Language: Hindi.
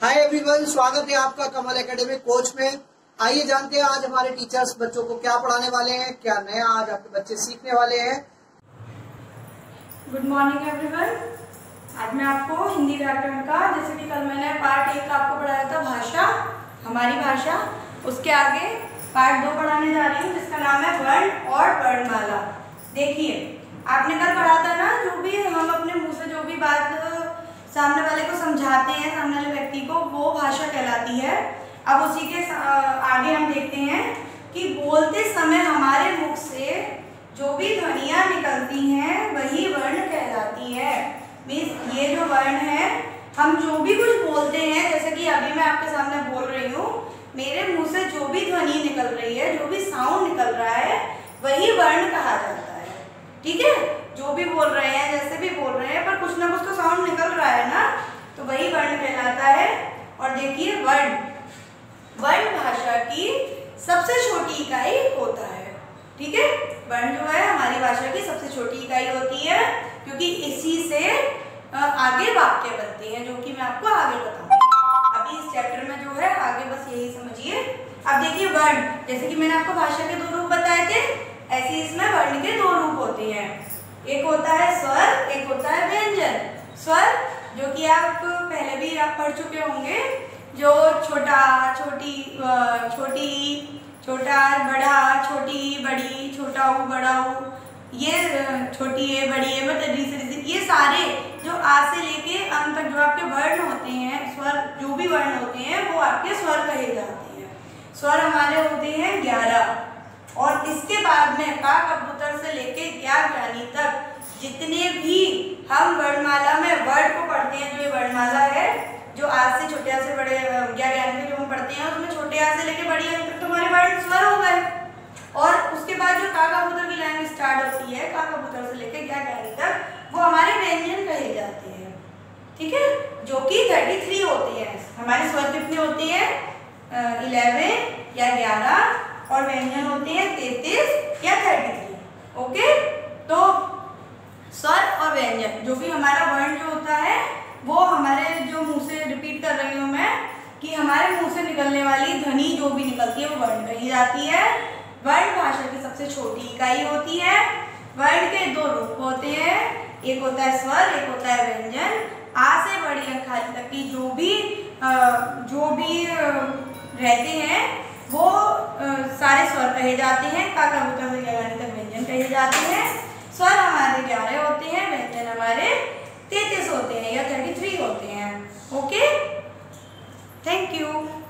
हाय एवरीवन, स्वागत है आपका कमल एकेडमी कोच में। आइए जानते हैं आज हमारे टीचर्स बच्चों को क्या पढ़ाने वाले हैं, क्या नया आज आपके बच्चे सीखने वाले हैं। Good morning everyone. आज मैं आपको हिंदी व्याकरण का, जैसे कि कल मैंने पार्ट 1 का आपको पढ़ाया था भाषा, हमारी भाषा, उसके आगे पार्ट 2 पढ़ाने जा रही हूँ जिसका नाम है वर्ण और वर्णमाला। देखिए, आपने कल पढ़ा था ना, जो भी हम अपने मुंह से जो भी बात सामने वाले को समझाते हैं, सामने वाले व्यक्ति को, वो भाषा कहलाती है। अब उसी के आगे हम देखते हैं कि बोलते समय हमारे मुख से जो भी ध्वनियाँ निकलती हैं वही वर्ण कहलाती है। मीन्स ये जो वर्ण है, हम जो भी कुछ बोलते हैं, जैसे कि अभी मैं आपके सामने बोल रही हूँ, मेरे मुंह से जो भी ध्वनि निकल रही है, जो भी साउंड निकल रहा है, वही वर्ण कहा जाता है। ठीक है, जो भी बोल रहे हैं, जैसे भी बोल रहे हैं, पर कुछ ना कुछ तो साउंड निकल रहा है ना, तो वही वर्ण कहलाता है। और देखिए, वर्ण भाषा की सबसे छोटी इकाई होता है। ठीक है, वर्ण जो है हमारी भाषा की सबसे छोटी इकाई होती है, क्योंकि इसी से आगे वाक्य बनते हैं, जो कि मैं आपको आगे बताऊंगी। अभी इस चैप्टर में जो है आगे बस यही समझिए। अब देखिए, वर्ण, जैसे कि मैंने आपको भाषा के 2 रूप बताए थे, ऐसे इसमें वर्ण के 2 रूप होते हैं। एक होता है स्वर, एक होता है व्यंजन। स्वर, जो कि आप पहले भी आप पढ़ चुके होंगे, जो छोटा, छोटी, छोटी, छोटा, बड़ा, छोटी, बड़ी, छोटा ऊ, बड़ा ऊ, ये छोटी है, बड़ी है, मतलब ये सारे जो आ से लेके अंत तक जो आपके वर्ण होते हैं, स्वर, जो भी वर्ण होते हैं, वो आपके स्वर कहे जाते हैं। स्वर हमारे होते हैं 11, और इसके बाद में का, कबूतर से लेके ज्ञानी तक जितने भी हम वर्णमाला में वर्ड को पढ़ते हैं, जो ये वर्णमाला है, जो आज से छोटे आ से बड़े ज्ञान में जो हम पढ़ते हैं, उसमें छोटे आ से लेके बड़ी आ तक तो हमारे वर्ण स्वर हो गए। और उसके बाद जो का कबूतर की लाइन स्टार्ट होती है, का कबूतर से लेके ज्ञानी तक, वो हमारे व्यंजन कहे जाते हैं। ठीक है, जो कि 33 होते हैं। हमारे स्वर कितने होते हैं? 11 या 11, और व्यंजन होते हैं 33 या 33। ओके, तो स्वर और व्यंजन, जो भी हमारा वर्ण जो होता है, वो हमारे जो मुंह से, रिपीट कर रही हूँ मैं, कि हमारे मुंह से निकलने वाली ध्वनि जो भी निकलती है वो वर्ण कही जाती है। वर्ण भाषा की सबसे छोटी इकाई होती है। वर्ण के 2 रूप होते हैं, एक होता है स्वर, एक होता है व्यंजन। आ से बड़ी खाली तक की जो भी रहते हैं, वो सारे स्वर कहे जाते हैं। का कबूतर से ज्ञानी तक व्यंजन कहे जाते हैं। स्वर हमारे 11 होते हैं, व्यंजन हमारे 33 होते हैं या 33 होते हैं। Okay, thank you.